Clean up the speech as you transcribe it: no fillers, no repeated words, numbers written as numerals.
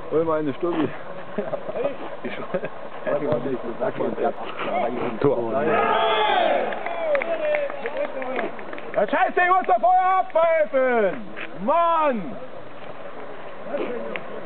Hol mal eine Stubbi. Tor. Ja, scheiße, ich muss doch vorher abpfeifen! Mann!